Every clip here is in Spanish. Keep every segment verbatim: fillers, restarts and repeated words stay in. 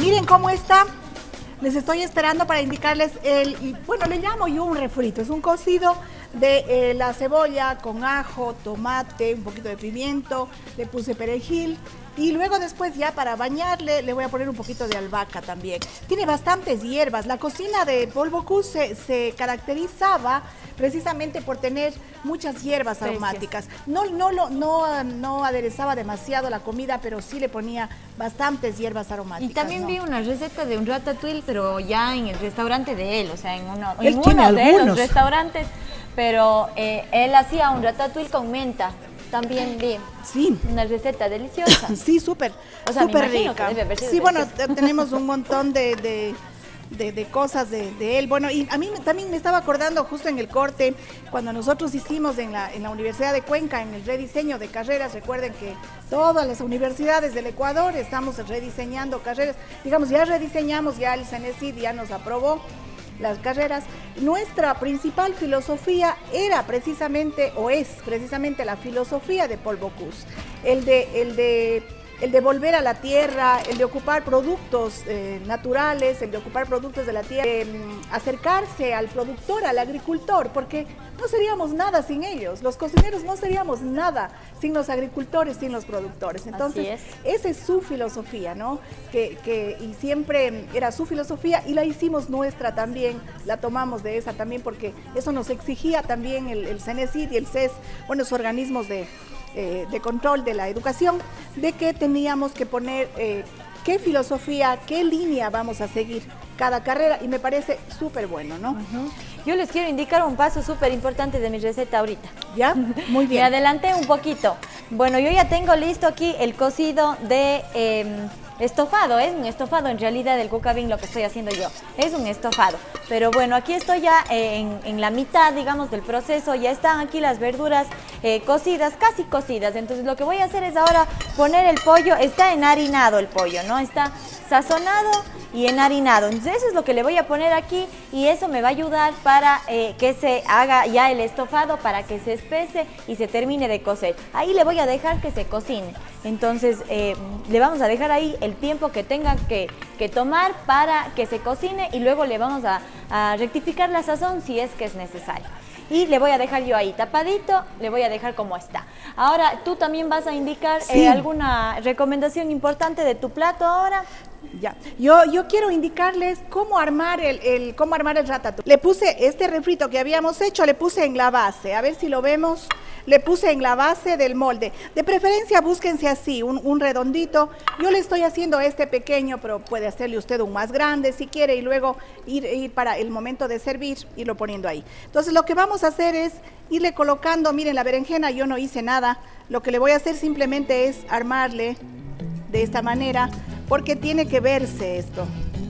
Miren cómo está. Les estoy esperando para indicarles el, bueno, le llamo yo un refrito. Es un cocido de eh, la cebolla con ajo, tomate, un poquito de pimiento, le puse perejil. Y luego después ya para bañarle le voy a poner un poquito de albahaca también. Tiene bastantes hierbas. La cocina de Paul Bocuse se, se caracterizaba precisamente por tener muchas hierbas aromáticas. No, no, no, no, no aderezaba demasiado la comida, pero sí le ponía bastantes hierbas aromáticas. Y también ¿no? vi una receta de un ratatouille, pero ya en el restaurante de él, o sea, en uno, él en tiene uno de algunos. los restaurantes, pero eh, él hacía un ratatouille con menta. También vi sí. una receta deliciosa. Sí, súper, o sea, súper rica. Sí, bueno, tenemos un montón de, de, de, de cosas de, de él. Bueno, y a mí también me estaba acordando justo en el corte, cuando nosotros hicimos en la, en la Universidad de Cuenca, en el rediseño de carreras, recuerden que todas las universidades del Ecuador estamos rediseñando carreras. Digamos, ya rediseñamos, ya el CENESID ya nos aprobó las carreras. Nuestra principal filosofía era precisamente, o es precisamente la filosofía de Paul Bocuse, el de, el de, el de volver a la tierra, el de ocupar productos eh, naturales, el de ocupar productos de la tierra, eh, acercarse al productor, al agricultor, porque no seríamos nada sin ellos, los cocineros no seríamos nada sin los agricultores, sin los productores. Entonces, es. esa es su filosofía, ¿no? Que, que, y siempre era su filosofía y la hicimos nuestra también, la tomamos de esa también, porque eso nos exigía también el, el CENESID y el C E S, bueno, los organismos de, eh, de control de la educación, de que teníamos que poner eh, qué filosofía, qué línea vamos a seguir cada carrera, y me parece súper bueno, ¿no? Uh-huh. Yo les quiero indicar un paso súper importante de mi receta ahorita. ¿Ya? Muy bien. Me adelanté un poquito. Bueno, yo ya tengo listo aquí el cocido de eh, estofado. Es un estofado en realidad del cuca bean lo que estoy haciendo yo. Es un estofado. Pero bueno, aquí estoy ya en, en la mitad, digamos, del proceso. Ya están aquí las verduras eh, cocidas, casi cocidas. Entonces lo que voy a hacer es ahora poner el pollo. Está enharinado el pollo, ¿no? Está sazonado y enharinado. Entonces eso es lo que le voy a poner aquí y eso me va a ayudar para eh, que se haga ya el estofado, para que se espese y se termine de cocer. Ahí le voy a dejar que se cocine. Entonces eh, le vamos a dejar ahí el tiempo que tenga que, que tomar para que se cocine y luego le vamos a, a rectificar la sazón si es que es necesario. Y le voy a dejar yo ahí tapadito, le voy a dejar como está. Ahora, ¿tú también vas a indicar sí. eh, alguna recomendación importante de tu plato ahora? Ya, yo, yo quiero indicarles cómo armar el, el, cómo armar el ratatouille. Le puse este refrito que habíamos hecho, le puse en la base, a ver si lo vemos, le puse en la base del molde. De preferencia búsquense así, un, un redondito. Yo le estoy haciendo este pequeño, pero puede hacerle usted un más grande si quiere y luego ir, ir para el momento de servir, irlo poniendo ahí. Entonces lo que vamos a hacer es irle colocando, miren la berenjena yo no hice nada, lo que le voy a hacer simplemente es armarle de esta manera, porque tiene que verse esto,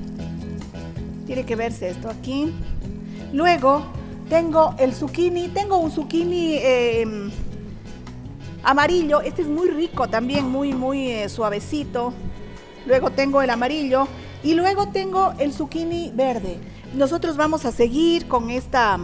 tiene que verse esto aquí. Luego tengo el zucchini, tengo un zucchini eh, amarillo, este es muy rico también, muy, muy eh, suavecito. Luego tengo el amarillo y luego tengo el zucchini verde. Nosotros vamos a seguir con esta,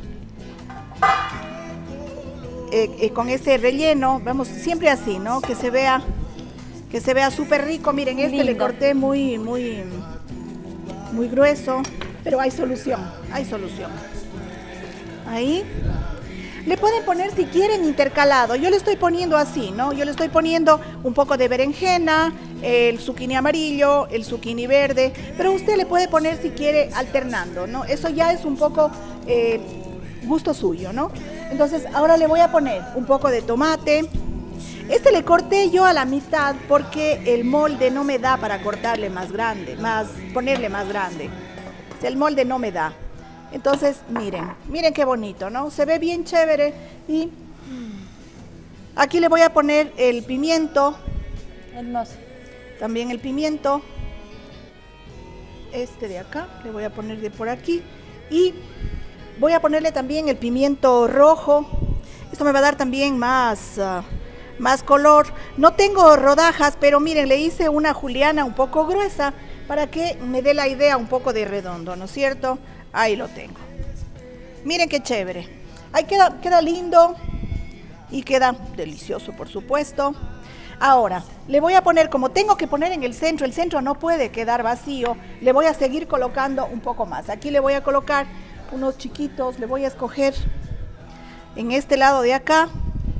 eh, eh, con este relleno, vamos siempre así, ¿no? Que se vea que se vea súper rico. Miren, este lindo. Le corté muy, muy, muy grueso, pero hay solución, hay solución. Ahí. Le pueden poner si quieren intercalado, yo le estoy poniendo así, ¿no? Yo le estoy poniendo un poco de berenjena, el zucchini amarillo, el zucchini verde, pero usted le puede poner si quiere alternando, ¿no? Eso ya es un poco eh, gusto suyo, ¿no? Entonces ahora le voy a poner un poco de tomate. Este le corté yo a la mitad porque el molde no me da para cortarle más grande, más, ponerle más grande. El molde no me da. Entonces, miren, miren qué bonito, ¿no? Se ve bien chévere y aquí le voy a poner el pimiento. Hermoso. También el pimiento. Este de acá, le voy a poner de por aquí. Y voy a ponerle también el pimiento rojo. Esto me va a dar también más... Uh, más color. No tengo rodajas, pero miren, le hice una juliana un poco gruesa para que me dé la idea un poco de redondo, ¿no es cierto? Ahí lo tengo. Miren qué chévere. Ahí queda, queda lindo y queda delicioso, por supuesto. Ahora, le voy a poner, como tengo que poner en el centro, el centro no puede quedar vacío, le voy a seguir colocando un poco más. Aquí le voy a colocar unos chiquitos, le voy a escoger en este lado de acá,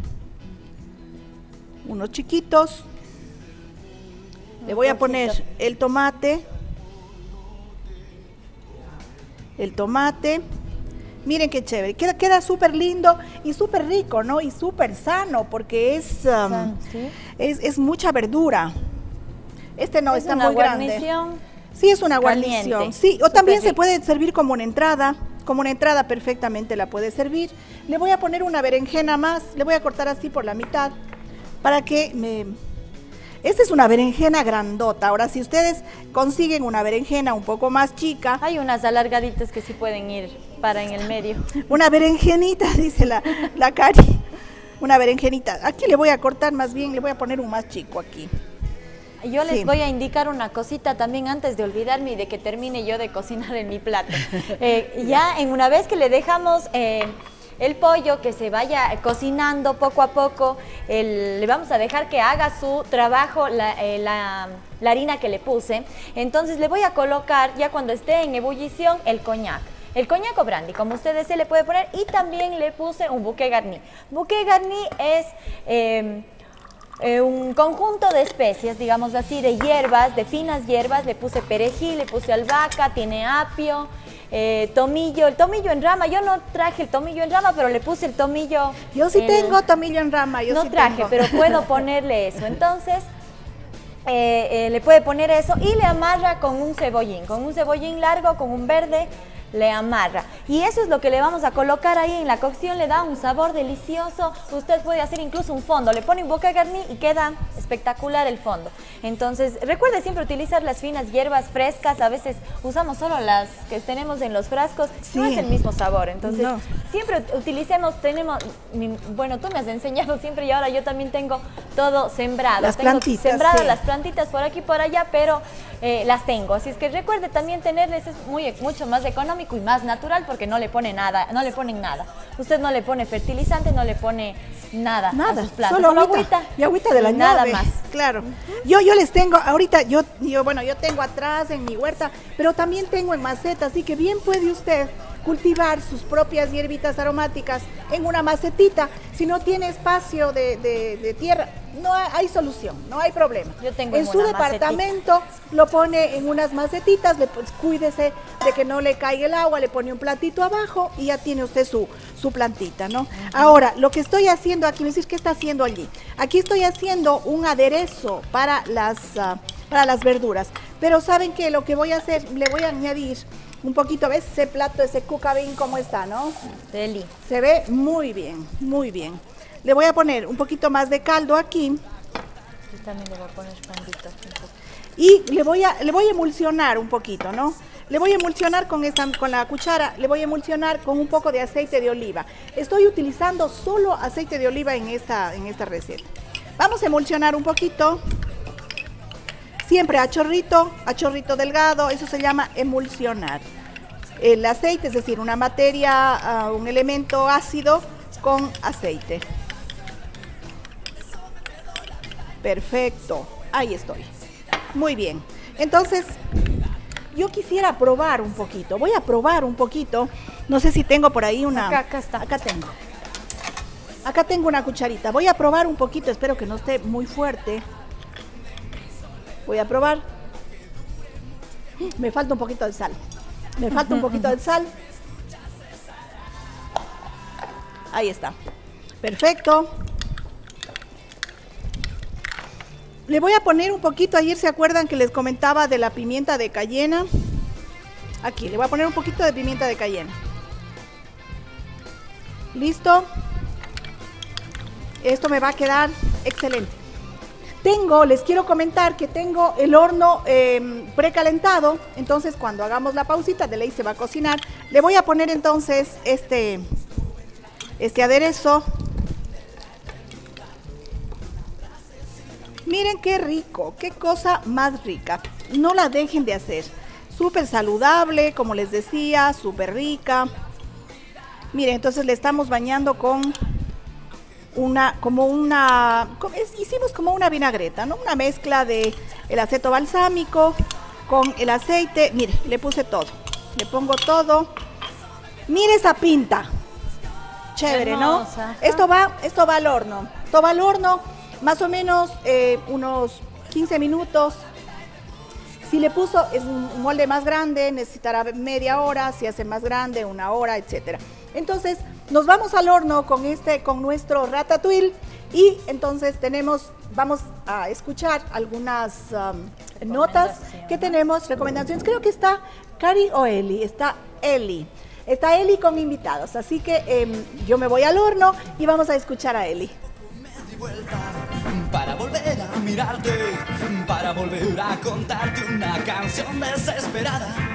unos chiquitos. Le voy a poner el tomate, el tomate. Miren qué chévere, queda, queda súper lindo y súper rico, ¿no? Y súper sano, porque es, um, ¿sí? es, es mucha verdura. Este no, es está una muy guarnición grande. Sí, es una guarnición. Caliente, sí, o también rico. Se puede servir como una entrada. Como una entrada perfectamente la puede servir. Le voy a poner una berenjena más, le voy a cortar así por la mitad, para que me... Esta es una berenjena grandota. Ahora, si ustedes consiguen una berenjena un poco más chica... Hay unas alargaditas que sí pueden ir para en el medio. Una berenjenita, dice la, la Cari. Una berenjenita. Aquí le voy a cortar más bien, le voy a poner un más chico aquí. Yo les Sí. voy a indicar una cosita también antes de olvidarme y de que termine yo de cocinar en mi plato. Eh, ya en una vez que le dejamos... Eh, el pollo que se vaya cocinando poco a poco, el, le vamos a dejar que haga su trabajo la, eh, la, la harina que le puse. Entonces le voy a colocar, ya cuando esté en ebullición, el coñac. El coñac o brandy, como ustedes se le puede poner, y también le puse un bouquet garni. Bouquet garni es... Eh, Eh, un conjunto de especias, digamos así, de hierbas, de finas hierbas. Le puse perejil, le puse albahaca, tiene apio, eh, tomillo, el tomillo en rama. Yo no traje el tomillo en rama, pero le puse el tomillo. Yo sí el, tengo tomillo en rama, yo no sí traje, tengo. pero puedo ponerle eso. Entonces, eh, eh, le puede poner eso y le amarra con un cebollín, con un cebollín largo, con un verde. Le amarra, y eso es lo que le vamos a colocar ahí en la cocción. Le da un sabor delicioso. Usted puede hacer incluso un fondo, le pone un bouquet garni y queda espectacular el fondo. Entonces recuerde siempre utilizar las finas hierbas frescas. A veces usamos solo las que tenemos en los frascos, sí. No es el mismo sabor. Entonces no. siempre utilicemos, tenemos, bueno, tú me has enseñado siempre y ahora yo también tengo todo sembrado. Las tengo plantitas, sembradas sí. las plantitas por aquí y por allá, pero eh, las tengo. Así es que recuerde también tenerles, es muy, mucho más económico y más natural, porque no le pone nada, no le ponen nada. Usted no le pone fertilizante, no le pone nada, nada, a sus plantas, solo solo agüita, agüita y agüita de la nada llave, más. Claro. Yo yo les tengo ahorita, yo yo bueno, yo tengo atrás en mi huerta, pero también tengo en maceta, así que bien puede usted cultivar sus propias hierbitas aromáticas en una macetita. Si no tiene espacio de, de, de tierra, no hay, hay solución, no hay problema. Yo tengo en en su una departamento macetita. Lo pone en unas macetitas, le, pues, cuídese de que no le caiga el agua, le pone un platito abajo y ya tiene usted su, su plantita, ¿no? Uh-huh. Ahora, lo que estoy haciendo aquí, me decís, ¿qué está haciendo allí? Aquí estoy haciendo un aderezo para las, uh, para las verduras, pero ¿saben qué? Lo que voy a hacer, le voy a añadir un poquito, ¿ves? Ese plato, ese cucabín, ¿cómo está, no? Deli. Se ve muy bien, muy bien. Le voy a poner un poquito más de caldo aquí. Yo también le voy a poner pandito. Y le voy a, le voy a emulsionar un poquito, ¿no? Le voy a emulsionar con, esta, con la cuchara, le voy a emulsionar con un poco de aceite de oliva. Estoy utilizando solo aceite de oliva en esta, en esta receta. Vamos a emulsionar un poquito. Siempre a chorrito, a chorrito delgado, eso se llama emulsionar. El aceite, es decir, una materia, uh, un elemento ácido con aceite. Perfecto, ahí estoy. Muy bien, entonces yo quisiera probar un poquito, voy a probar un poquito, no sé si tengo por ahí una... Acá, acá está. Acá tengo. Acá tengo una cucharita, voy a probar un poquito, espero que no esté muy fuerte. Voy a probar. Me falta un poquito de sal. Me falta un poquito de sal. Ahí está. Perfecto. Le voy a poner un poquito, ayer se acuerdan que les comentaba de la pimienta de cayena. Aquí, le voy a poner un poquito de pimienta de cayena. ¿Listo? Esto me va a quedar excelente. Tengo, les quiero comentar que tengo el horno eh, precalentado, entonces cuando hagamos la pausita de ley se va a cocinar. Le voy a poner entonces este, este aderezo. Miren qué rico, qué cosa más rica. No la dejen de hacer. Súper saludable, como les decía, súper rica. Miren, entonces le estamos bañando con una, como una, co- es- hicimos como una vinagreta, ¿no? Una mezcla de el aceto balsámico con el aceite. Mire, le puse todo, le pongo todo. Mire esa pinta, chévere, ¿no? Hermosa, ajá. Esto va, esto va al horno, esto va al horno, más o menos eh, unos quince minutos. Si le puso es un molde más grande, necesitará media hora, si hace más grande, una hora, etcétera. Entonces, nos vamos al horno con este, con nuestro ratatouille y entonces tenemos, vamos a escuchar algunas um, notas que tenemos, recomendaciones. Creo que está Cari o Eli, está Eli. Está Eli con invitados, así que eh, yo me voy al horno y vamos a escuchar a Eli. Me di vuelta para volver a mirarte, para volver a contarte una canción desesperada.